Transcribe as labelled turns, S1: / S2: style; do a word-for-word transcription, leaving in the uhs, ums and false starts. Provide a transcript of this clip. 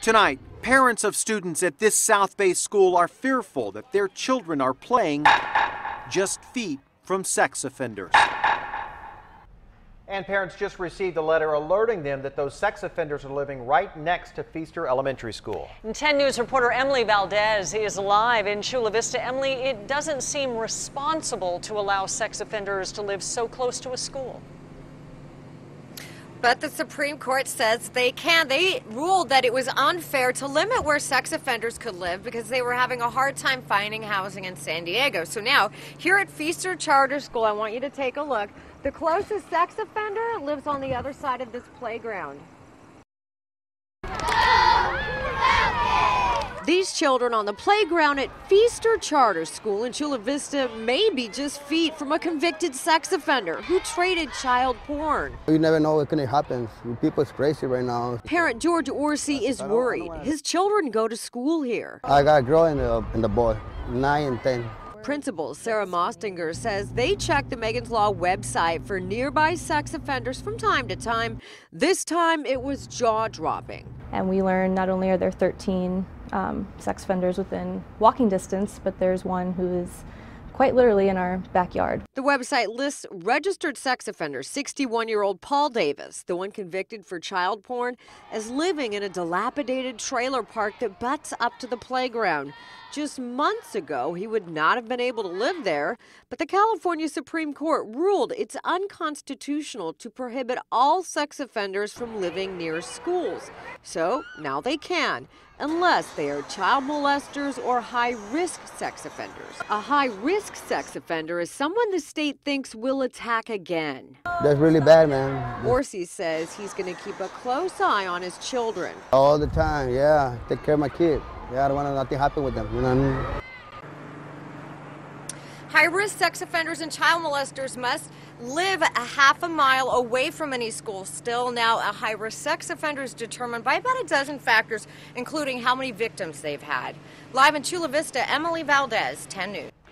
S1: Tonight, parents of students at this South Bay school are fearful that their children are playing just feet from sex offenders.
S2: And parents just received a letter alerting them that those sex offenders are living right next to Feaster Elementary School.
S3: And ten News reporter Emily Valdez is live in Chula Vista. Emily, it doesn't seem responsible to allow sex offenders to live so close to a school.
S4: But the Supreme Court says they can. They ruled that it was unfair to limit where sex offenders could live because they were having a hard time finding housing in San Diego. So now, here at Feaster Charter School, I want you to take a look. The closest sex offender lives on the other side of this playground. These children on the playground at Feaster Charter School in Chula Vista may be just feet from a convicted sex offender who traded child porn.
S5: You never know what can happen. People's crazy right now.
S4: Parent George Orsi is worried. His children go to school here.
S5: I got a girl and the, and the boy, nine and ten.
S4: Principal Sarah Mostinger says they check the Megan's Law website for nearby sex offenders from time to time. This time it was jaw-dropping.
S6: And we learned not only are there thirteen um, sex offenders within walking distance, but there's one who is quite literally in our backyard.
S4: The website lists registered sex offender sixty-one-year-old Paul Davis, the one convicted for child porn, as living in a dilapidated trailer park that butts up to the playground. Just months ago, he would not have been able to live there, but the California Supreme Court ruled it's unconstitutional to prohibit all sex offenders from living near schools. So now they can, unless they are child molesters or high-risk sex offenders. A high-risk sex offender is someone the state thinks will attack again.
S5: That's really bad, man.
S4: Orsi says he's going to keep a close eye on his children.
S5: All the time, yeah. Take care of my kid. Yeah, I don't want nothing happen with them, you know what I mean?
S4: High-risk sex offenders and child molesters must live a half a mile away from any school. Still, now a high-risk sex offender is determined by about a dozen factors, including how many victims they've had. Live in Chula Vista, Emily Valdez, ten News.